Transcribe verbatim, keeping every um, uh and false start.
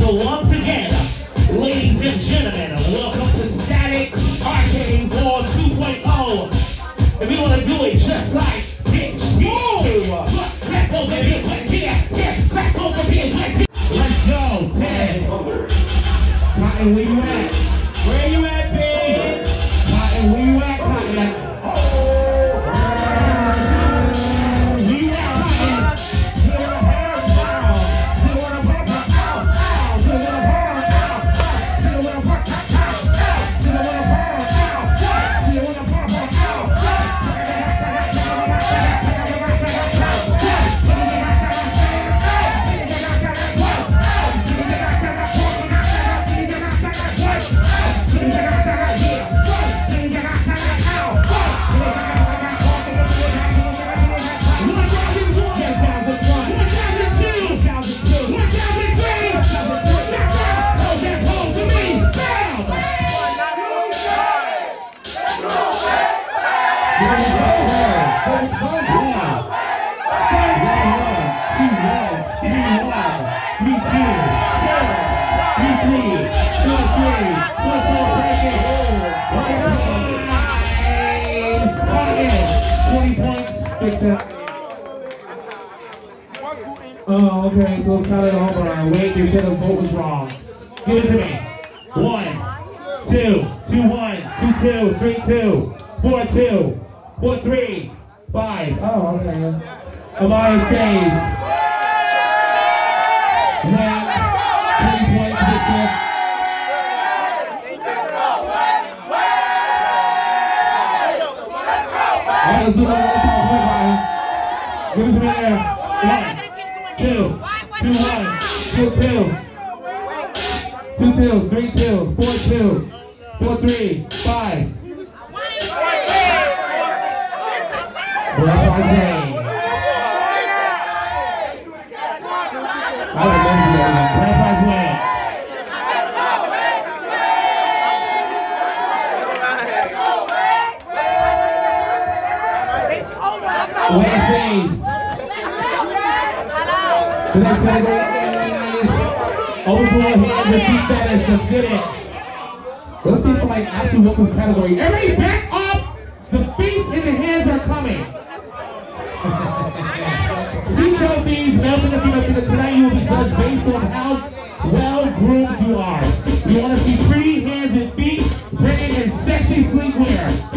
So once again, ladies and gentlemen, welcome to Sttatic Arcade War two point oh. And we want to do it just like this. Clap over here, like here. Clap over here, like here. Let's go, ten. Cotton, where you at? Where you at, bitch? Cotton, where you at, Cotton? Oh. Where you at, Cotton? Zero hair down. Zero to pop out. Ow. Zero to burn out. Zero to pop out. Zero to burn out. Zero to pop out. Oh, okay, so it's kind of a home run. Wait, they said the vote was wrong. Give it to me. One, two, two, one, two, two, three, two, four, two, four, three, five. Oh, okay. Amaya saves. Matt, three points, Richest. Alright, let's do that one more time. Give us a minute there. One, two, two, one, two, two, two, two, three, two, four, two, four, three, five. Black Eyes Way. I would love to do that. Black Eyes Way. Wednesdays. The next category is overall hands and feet fetish. Let's get it. Let's see somebody actually with this category. Everybody back up! The feet and the hands are coming. Two trophies, male and female figure. Tonight you will be judged based on how well groomed you are. We want to see pretty hands and feet, pretty and sexy sleepwear.